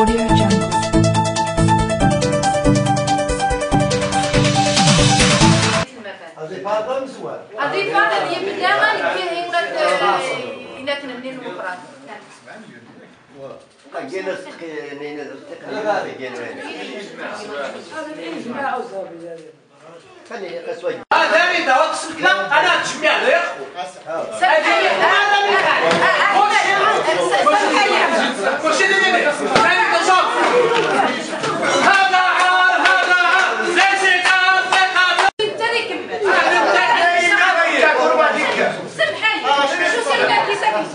Audio Jungle. أضيفها مزوار. أضيفها هذه بالداخل إنك نمنين المفرد. جينا نينا خليني قسوي. هذا إذا وقت الكلام أنا تشمع له يا أخو. كلشي ديالي. هذا عار هذا عار زيت عار أنت اللي كمل. سمحي شو سمعتي ساكت.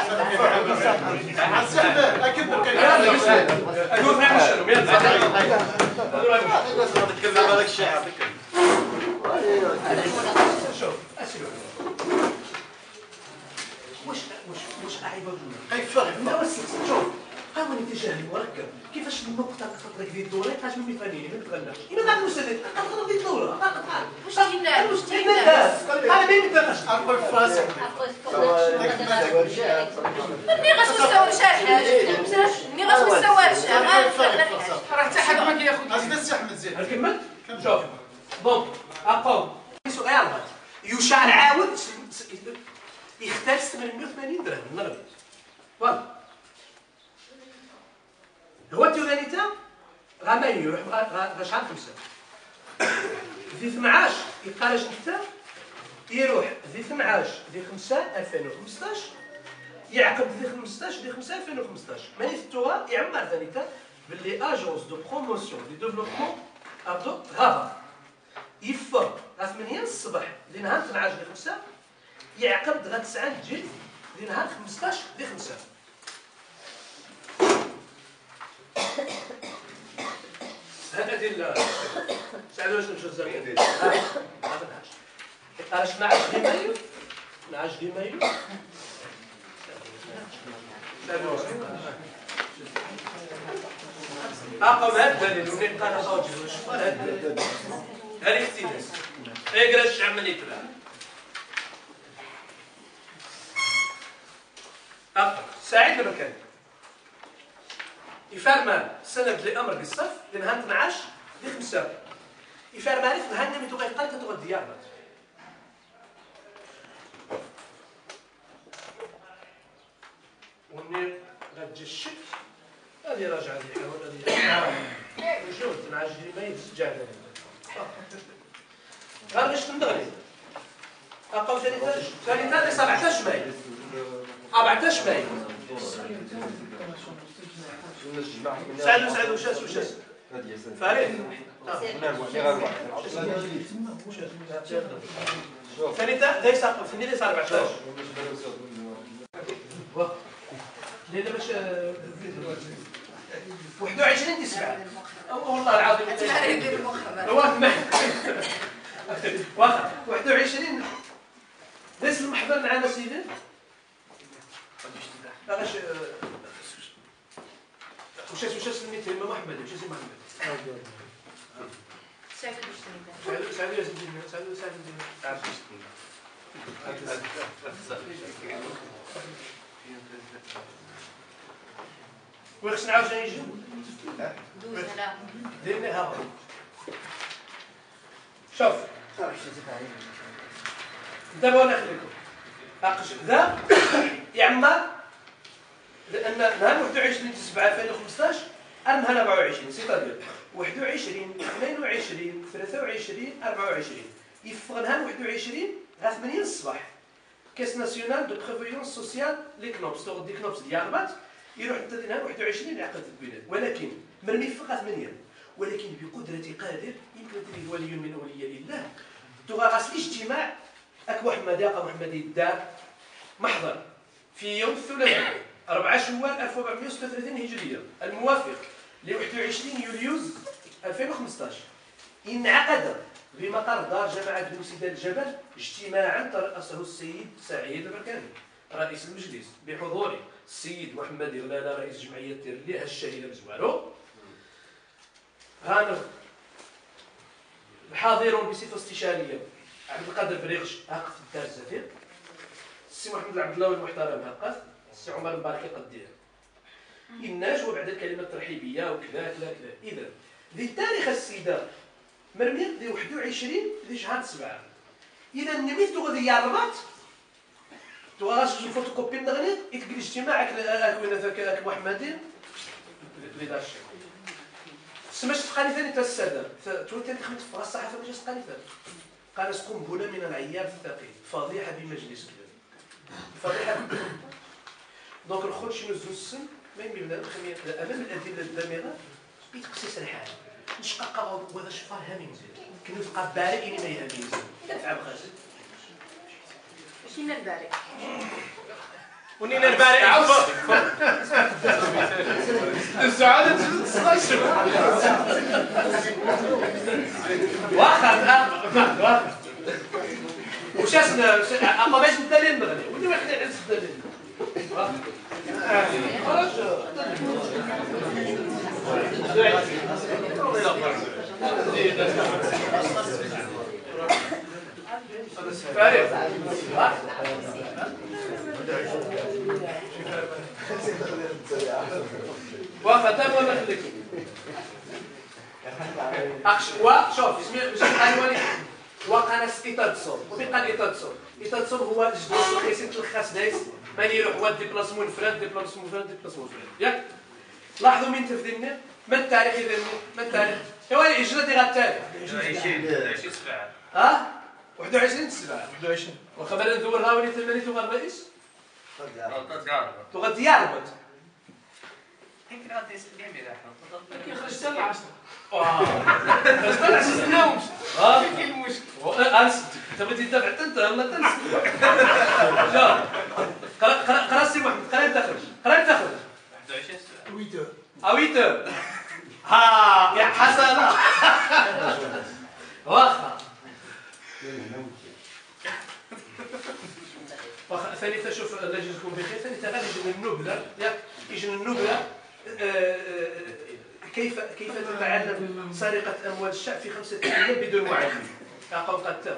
واش اعيبه كيف لا شوف حاول اتجاهي مركب كيفاش النقطه تخطرك في الدوره يبقاش ما يفهمني ما تغناش الا غادي نوصل نخرج في الدوره واش تينا واش تينا انا ما نتناقش أقول فاسق. ملي غتوسعوا الشرح ملي غتوسعوا الشرح راه حتى حد ما كياخذ أزيد السي أحمد زين. نكمل شوف دونك اقوم سؤال يشعر عاود يختار 880 درهم من المغرب فوالا هو التولانيتا غا مايو يروح غا شحال 5 في 12 يبقى لاش نتا يروح في 12 في 5 2015 يعقد في 15 في 5 2015 مانيفيستوها يعمر ثانيتا باللي اجونس دو بروموسيون دي ديفلوبمون ابدو غابه يفر غا 8 الصباح لنهار 12 في 5 يعقد غا 9 الجيل لنهار 15 في 5 هذا ديال سعد واش نمشيو الزاويه ديال هذا 12 ديال مايو 12 ديال مايو اقوم هاد الدليل وني بقى انا صوتي شوف هاد الدليل هذه اختلاس اقرا الشعب من يتبع سعيد المكان يفرما سند لامر بالصف لنهار 12 ل 5 يفرما عرف نهار نمي تغير قال تغدي الديار وني غتجي الشك هذه راجعه لي هذه شوف 12 ما يتسجع غير باش ندغري اقوى ثاني 17 ماي 14 ماي سعد وشاس فريد ثاني ذا يساق في الليل صار 14 ليلة باش 21 دي 7 والله العظيم واخا 21 ليس المحضر معنا سيدي باغاش وش سميتي ما محمد وش اسم محمد سعد ويخص نعاود نجيو ديرنا ها شوف دابا انا نخليكم اقش ذا يعمر لان نهار 21 7 2015 نهار 24 سيتادير 21 22 23 24 يفغ نهار 21 غا 8 الصباح كاس ناسيونال دو بريفيونس سوسيال لي كنوبس تاخذ دي كنوبس ديال الرباط يروح حتى نهار 21 يعقد البلاد ولكن من يفغ 8 ولكن بقدرة قادر يمكن تلي ولي من اولياء الله تغاغس الاجتماع اكوا محمد يا محمد الدار محضر في يوم الثلاثاء 4 شوال 1436 هجريه الموافق ل 21 يوليوز 2015 انعقد بمقر دار جماعه بن سيدان الجبل اجتماعا ترأسه السيد سعيد البركاني رئيس المجلس بحضور السيد محمد غلاله رئيس جمعيه تيرلي الشهيره بزوارو هانر الحاضرون بصفه استشاريه عبد القادر بريغش هاقف الدار الزفير السي محمد عبد الله المحترم هاقف السي عمر المباركي قدير إن يمناش وبعد الكلمه الترحيبيه وكذا كذا كذا. اذا ذي تاريخ السيده مرميه ذي 21 ذي شهر 7. اذا نميت غادي يعربات تواش الفوتوكوبي نغني يتقل اجتماع اكوين ذاك محمدين لذا الشيء سماش تقاني ثاني تاع الساده تو ثاني خمت في الصحافه باش تقاني ثاني قال قنبله من العيار الثقيل فضيحه بمجلس كذا فضيحه. دونك الخوت شنو زوج السن ما يمكن بنادم خميه امام الادله الدامغه بتقسيس الحال نشقق وهذا شفار هامي مزيان كنو تبقى بارئ ما يهامي مزيان تعب غازي شنو البارح ونين البارئ السعادة تصغر واخا وش اسمه اما باش الدليل نغني ودي واحد يعز الدليل خرج فارغ وفتام ولا خليك شوف اسمي الحيواني وقناص ايتادسون وبقى ايتادسون ايتادسون هو الجدول الرئيسي تلخص دايس ما يروح هو ديبلاسمون فراد ديبلاسمون فراد ديبلاسمون فراد ياك لاحظوا من تفدينا ما التاريخ اذا ما التاريخ حيواني اجرا ديال التاريخ 20 سبعة ها 21 7 21 وخبر ندور هاولي تمريت الرئيس تغدي يعربط يمكن غادي يسلم كي خرجت على 10 خرجت النوم كاين المشكل انت بغيتي تدافع انت يلا تنسى قرا سي محمد قرا انت خرج 21 سبعة 8 ها يا حسنه واخا ثاني شوف الله يجزيكم بخير ثاني غادي يجي النبله ياك يجي النبله كيف تتعلم سرقه اموال الشعب في 5 ايام بدون معلم قوم قتال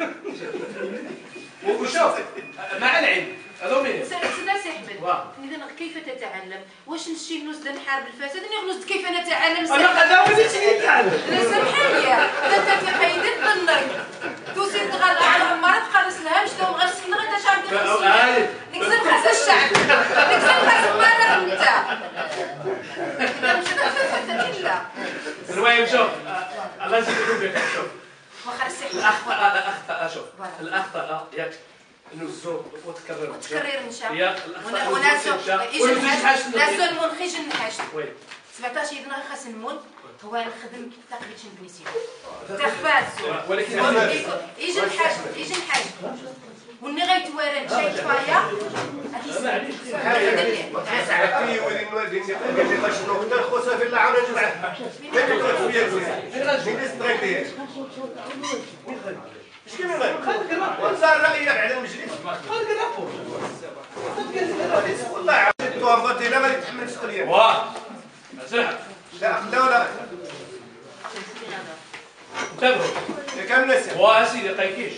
وشوف مع العلم هذا مين سي احمد اذا كيف تتعلم واش نمشي نوزد نحارب الفساد نغنوزد كيف نتعلم انا قد وليت نتعلم لا سمحي انت في قيد ظنك توسيد غال عمرت قرص لها مش دوم غير سن غدا شعب نكسب خاص الشعب نكسب خاص المال انت لا مش لا المهم شوف الله يجزيكم بخير شوف واخا السحر الاخطاء شوف الاخطاء ياك نزو وتكرر نشا ياك وناس ناس المنخج النحاش وي 17 اذا خاص نمون هو نخدم تقريبا بنيسيو تخفاز ولكن يجي الحاج وني غيتوارد شي فايا ساعتي ولين والدين قال لي باش نقدر خوسا في العرج معاه اش كيما وصار رأيك على المجلس والله عرفت توافقتي لا غادي تحمل مسؤولية واه زرع لا ولا انتبهوا كامل ناس واه سيدي قايكيش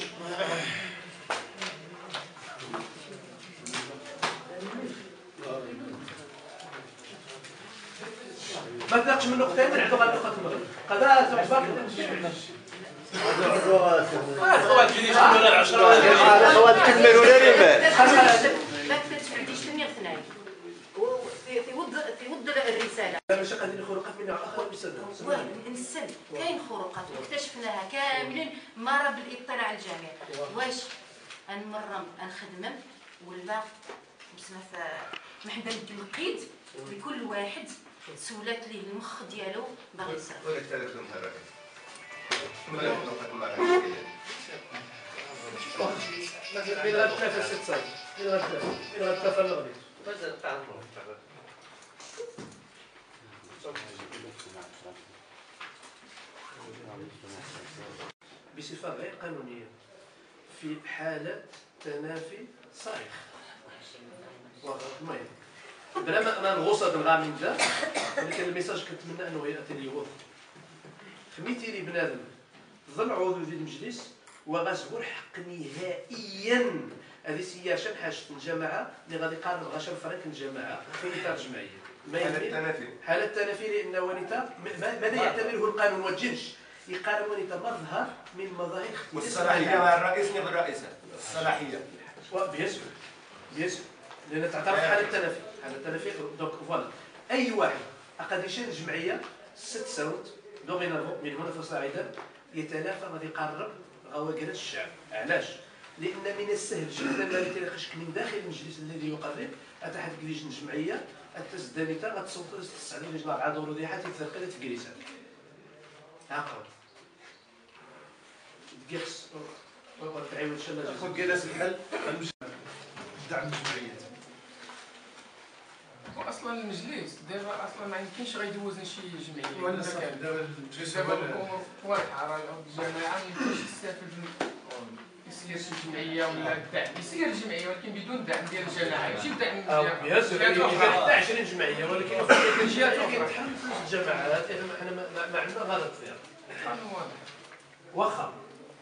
ما تناقش من نقطتين من عندو غير نقطة المغرب قضاء تعبر الخوات اللي يشتغلوا غير 10 الخوات كملوا لي ما تفعليش تنير ثناي تيوض الرسالة ماشي قادرين خروقات من الاخوان نسل كاين خروقات واكتشفناها كاملين مره بالاطلاع الجامعي واش نمرم نخدمم ولا بصفه ما حدا ندي القيد لكل واحد سولات ليه المخ ديالو باغي يصرف ولا ثلاث نهار بين غتنافس 6 ساعات بين غتفرغ لي بصفة غير قانونية في حالة تنافي صريح. المهم بلا ما نغوص هذا الغام من ذا ولكن الميساج كنتمنى انه ياتي لي وضح. خميتي لي بنادم ظل عضو في المجلس وغزور حق نهائيا هذه سياسه حاجه الجماعه اللي غادي يقارن 10 فرنك الجماعه في اطار جمعيه. حالة التنافي لأن ونيتا ماذا يعتبره القانون والجنش؟ يقال ونيتا مظهر من مظاهر اختلاف والصلاحية مع الرئيس نبغى الرئيسة الصلاحية بيسر لأن تعتبر حالة التنافي دونك فوالا أي واحد قد يشير جمعية 6 سنوات دوغينافون من هنا فصاعدا يتنافى غادي يقرب غواقر الشعب. علاش؟ لأن من السهل جدا ما يتلقاش من داخل المجلس الذي يقرب أتحد كريش الجمعية التسدانيتا غتصوت تستعد لجنة عدو وضيحات يتثقل في كريسان عقل دقيقس تعيون إن شاء الله خذ جلس الحل دعم الجمعيات. واصلا المجلس دابا اصلا ما يمكنش غيدوزني شي جمعيه ولا صح دابا المجلس دابا الامور واضحه راه الجماعه ما يمكنش يستافد يسير شي جمعيه ولا الدعم يسير الجمعيه ولكن بدون دعم ديال الجماعه ماشي دعم ديال حتى 20 جمعيه ولكن الجهات اللي كيتحمل فلوس الجماعات حنا ما عندنا غلط فيها القانون واضح واخا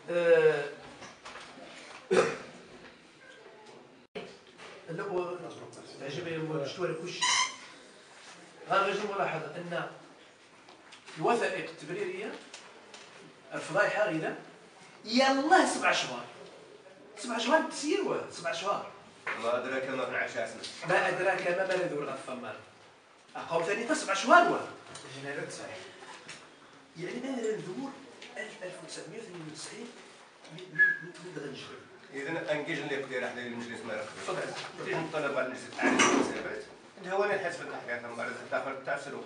لا عجبني شتو كلشي غير ملاحظه ان الوثائق التبريريه الفضايحه غدا يلاه 7 شهور 7 شهور تسير 7 شهور ما أدراك ما في عشاسنا ما أدراك ما بلد الثمار أقوم ثاني 7 شهور جنايات صحيح يعني ما ندور 1992 من غنجبر إذا أنجز اللي يقدر حنا المجلس ما يرقبش تفضل المطالبة المجلس التعليم والحسابات هو اللي نحس بالتحقيقات من بعد الداخل تاع السلوك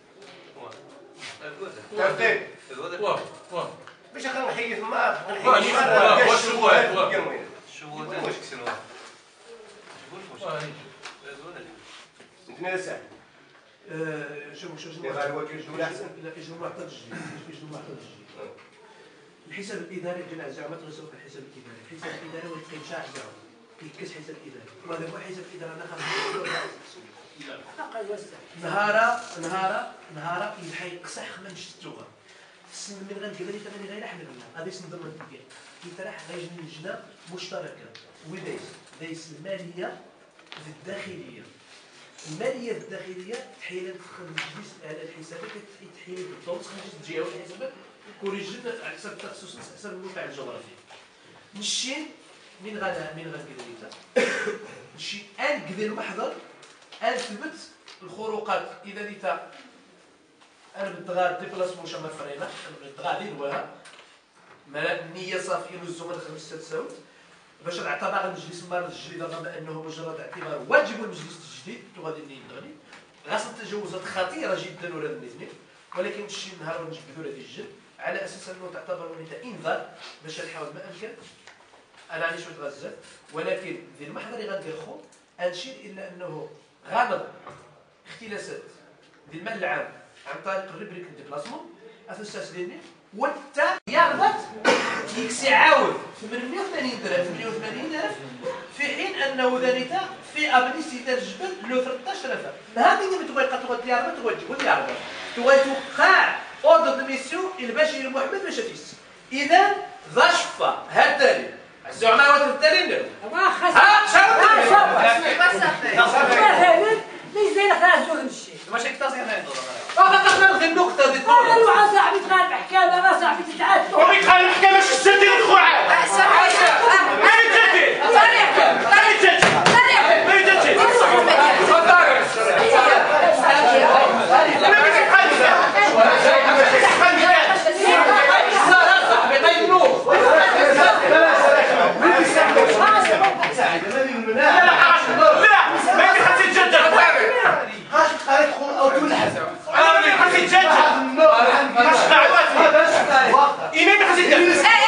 تفضيل واه باش نحيد ما نتنى ساعة شوف غير وكيل الدولة أحسن لا يجوا معطل الجديد الحساب الإداري ديال الزعما تغسل الحساب الإداري الحساب الإداري هو اللي كيمشى على الزعما كيكس حساب الإداري وهذا هو حساب الإداري أنا نهار يلحق يقصح من شتوها السن من غنقبل لي ثمانية غير حمل الله هذا اسم ضمن الديال يتراح غيجي من لجنة مشتركة ودايس المالية في الداخلية المالية الداخلية تحيل تدخل المجلس على الحسابات تحيل بالضبط خرجت تجاوز الحسابات كوريجين على حسب التخصص على حسب الموقع الجغرافي نشين من غنكذا نشين ان كذا المحضر ان ثبت الخروقات اذا ديتا انا بالدغار ديبلاسمون شما فرينا بالدغار دي نواها ما النيه صافيه للزملاء 5 تساوت باش نعتبر المجلس المرة الجديد بما انه مجرد اعتبار واجب المجلس الجديد غادي نغني غاصل تجاوزات خطيره جدا ولا الاثنين ولكن شي نهار نجبدوا هذه الجد على اساس انه تعتبر ونيتا انذار باش نحاول ما امكن انا عندي شويه غازات ولكن في المحضر اللي غندير خو انشير الا انه غامض اختلاسات في المال العام عن طريق الريبريك ديبلاسمون اساس ديالي وانت يربط يكسي عاود 880 درهم 88 درهم في حين انه ذلك في ابنيسي ديال الجبل له 13000 هذه اللي تبغي قطوه يربط تجي يربط توقع اوردر دو ميسيون البشير محمد باش تيس اذا ذا شفا هذا الزعماء والتالين ما خاص ميزان خرجوا نمشي ماشي كتصير هنا فقط نلغي النقطه دي انا مع صاحبي تغال المحكمه ما صاحبي تتعاد ومن تخلي المحكمة مش تسدي الخوعات إمام حسين